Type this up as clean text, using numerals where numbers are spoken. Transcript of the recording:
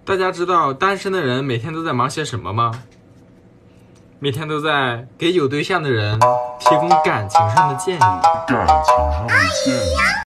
大家知道单身的人每天都在忙些什么吗？每天都在给有对象的人提供感情上的建议。